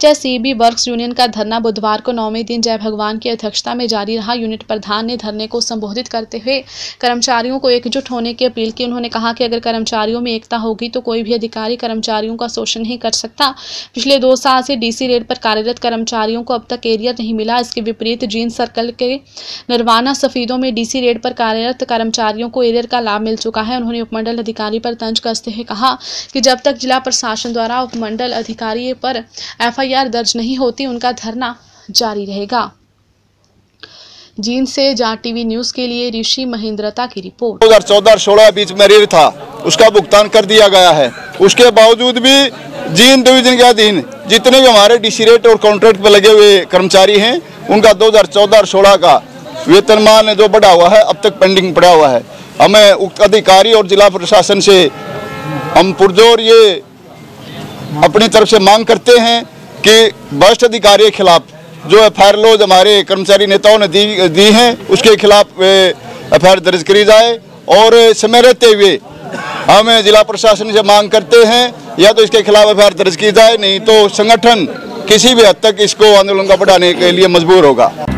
Software CB works union का धरना बुधवार को 9वें दिन जय भगवान की अध्यक्षता में जारी रहा। यूनिट प्रधान ने धरने को संबोधित करते हुए कर्मचारियों को एकजुट होने की अपील की। उन्होंने कहा कि अगर कर्मचारियों में एकता होगी तो कोई भी अधिकारी कर्मचारियों का शोषण नहीं कर सकता। पिछले 2 साल से डीसी रेट पर कार्यरत कर्मचारियों को अब तक एरियर नहीं मिला। इसके विपरीत जींद सर्कल के निर्वाणा सफीदों में डीसी रेट पर कार्यरत कर्मचारियों को एरियर का लाभ मिल चुका है। उन्होंने उपमंडल अधिकारी पर तंज कसते हुए कहा कि जब तक जिला प्रशासन द्वारा उपमंडल अधिकारी पर एफआईआर दर्ज नहीं होती उनका धरना जारी रहेगा। जींद से जाट टीवी न्यूज के लिए ऋषि महेंद्रता की रिपोर्ट। 2014-16 बीच में एरियर था, उसका भुगतान कर दिया गया है। उसके बावजूद भी जींद डिवीजन के अधीन जितने भी हमारे डीसी रेट और कॉन्ट्रैक्ट पर लगे हुए कर्मचारी हैं उनका 2014-16 का वेतनमान जो बढ़ा हुआ है अब तक पेंडिंग पड़ा हुआ है। हमें उक्त अधिकारी और जिला प्रशासन से हम पुरजोर ये अपनी तरफ से मांग करते हैं कि भ्रष्ट अधिकारी के खिलाफ जो एफआईआर लॉज हमारे कर्मचारी नेताओं ने दी हैं उसके खिलाफ एफआईआर दर्ज करी जाए। और समय रहते हुए हम जिला प्रशासन से मांग करते हैं या तो इसके खिलाफ एफआईआर दर्ज की जाए, नहीं तो संगठन किसी भी हद तक इसको आंदोलन का बढ़ाने के लिए मजबूर होगा।